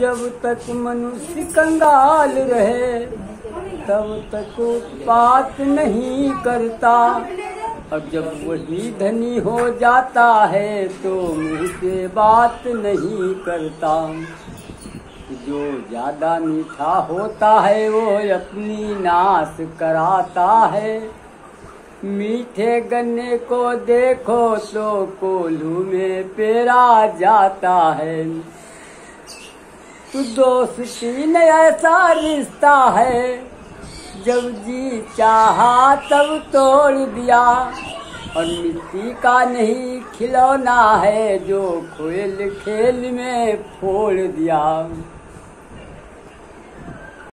जब तक मनुष्य कंगाल रहे तब तक बात नहीं करता, और जब वही धनी हो जाता है तो मुझसे बात नहीं करता। जो ज्यादा मीठा होता है वो अपनी नाश कराता है। मीठे गन्ने को देखो तो कोल्हू में पेरा जाता है। तो दोस्ती न ऐसा रिश्ता है, जब जी चाहा तब तोड़ दिया, और मिट्टी का नहीं खिलौना है जो खेल खेल में फोड़ दिया।